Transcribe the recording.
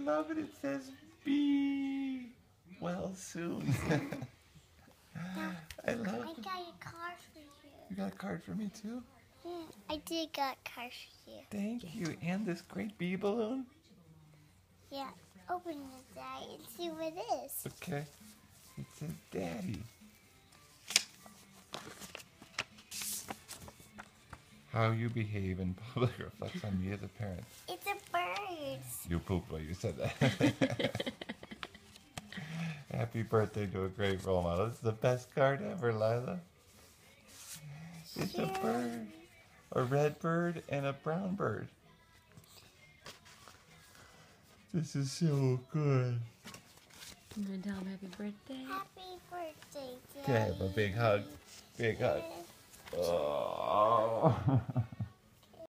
love it. It says be well soon. I love I it. got a card for you. You got a card for me too? Yeah, I did got a card for you. Thank you. And this great bee balloon? Yeah, open it, Daddy, and see what it is. Okay. It says Daddy. How you behave in public reflects on me as a parent. It's a bird. You pooped while you said that. Happy birthday to a great role model. It's the best card ever, Lila. It's a bird. A red bird and a brown bird. This is so good. You want to tell him happy birthday? Happy birthday, Daddy. Okay, have a big hug. Big hug. Oh.